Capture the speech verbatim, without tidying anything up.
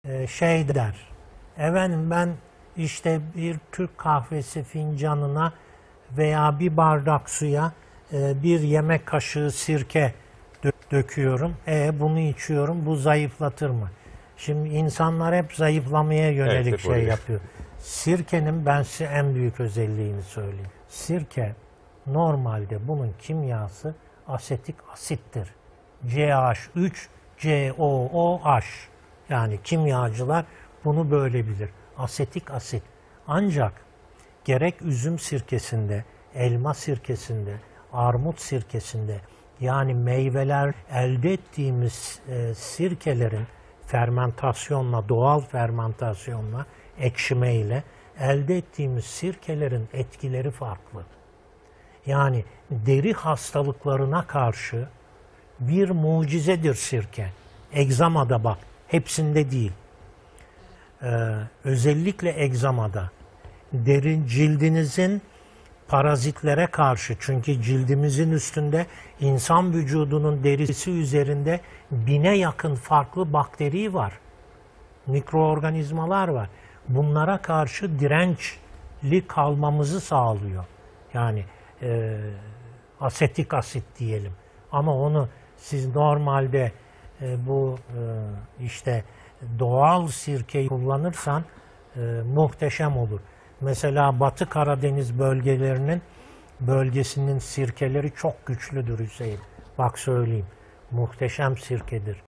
e, şey der. Efendim ben işte bir Türk kahvesi fincanına veya bir bardak suya e, bir yemek kaşığı sirke dö döküyorum. E bunu içiyorum. Bu zayıflatır mı? Şimdi insanlar hep zayıflamaya yönelik Evet, şey oraya. yapıyor. Sirkenin ben size en büyük özelliğini söyleyeyim. Sirke normalde bunun kimyası asetik asittir. C H üç C O O H. Yani kimyacılar bunu böyle bilir. Asetik asit. Ancak gerek üzüm sirkesinde, elma sirkesinde, armut sirkesinde yani meyveler elde ettiğimiz e, sirkelerin fermentasyonla, doğal fermentasyonla, ekşimeyle elde ettiğimiz sirkelerin etkileri farklı. Yani deri hastalıklarına karşı bir mucizedir sirke. Egzamada bak, hepsinde değil. Ee, özellikle egzamada, derin cildinizin parazitlere karşı, çünkü cildimizin üstünde insan vücudunun derisi üzerinde bine yakın farklı bakteri var. Mikroorganizmalar var. Bunlara karşı dirençli kalmamızı sağlıyor. Yani e, asetik asit diyelim. Ama onu siz normalde e, bu e, işte doğal sirkeyi kullanırsan e, muhteşem olur. Mesela Batı Karadeniz bölgelerinin bölgesinin sirkeleri çok güçlüdür Hüseyin. Bak söyleyeyim. Muhteşem sirkedir.